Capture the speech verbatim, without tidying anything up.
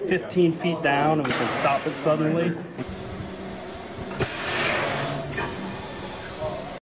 fifteen feet down and we can stop it suddenly.